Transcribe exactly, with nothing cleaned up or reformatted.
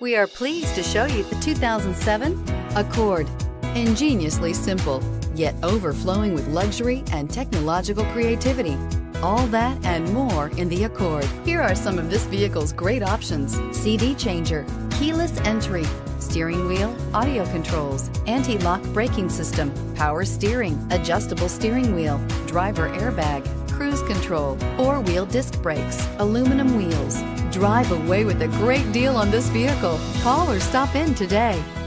We are pleased to show you the two thousand seven Accord. Ingeniously simple, yet overflowing with luxury and technological creativity. All that and more in the Accord. Here are some of this vehicle's great options: C D changer, keyless entry, steering wheel audio controls, anti-lock braking system, power steering, adjustable steering wheel, driver airbag, cruise control, four-wheel disc brakes, aluminum wheels. Drive away with a great deal on this vehicle. Call or stop in today.